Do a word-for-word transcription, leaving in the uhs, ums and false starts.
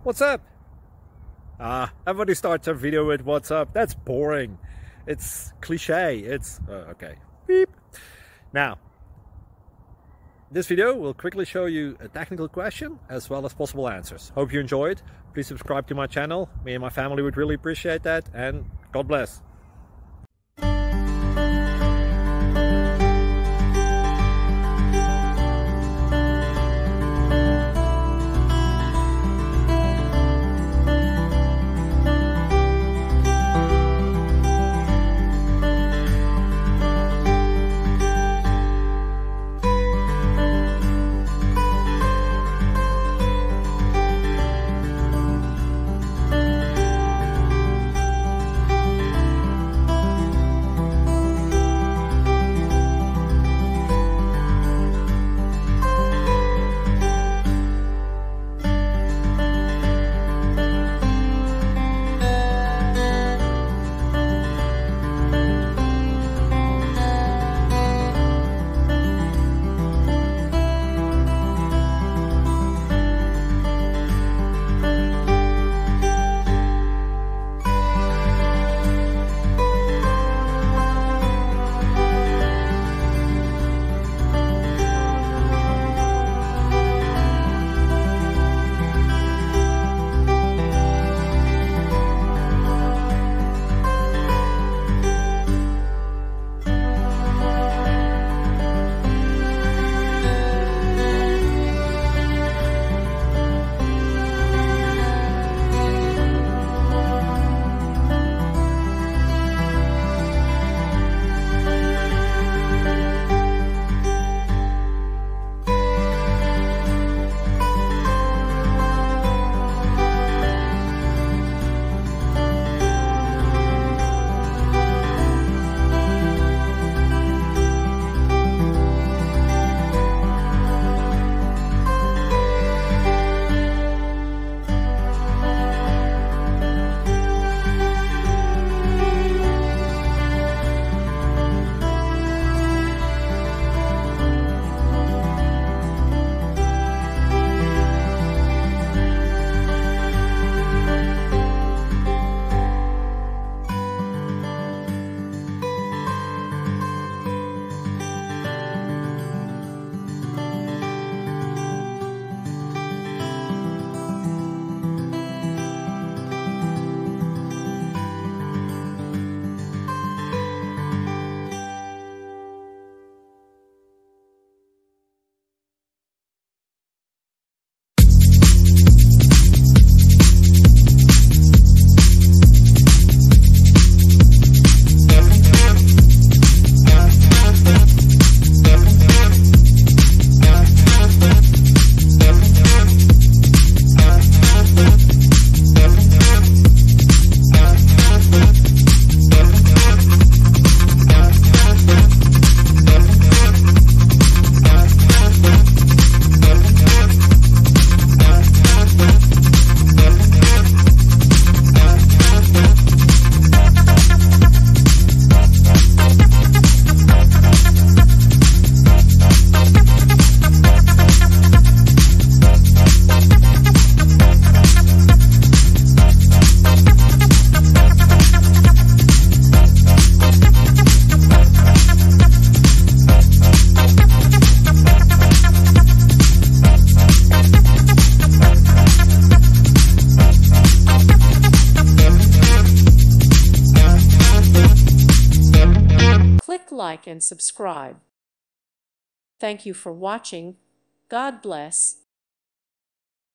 What's up? Ah, everybody starts a video with what's up. That's boring. It's cliche. It's uh, okay. Beep. Now, this video will quickly show you a technical question as well as possible answers. Hope you enjoyed. Please subscribe to my channel. Me and my family would really appreciate that, and God bless. Like and subscribe. Thank you for watching. God bless.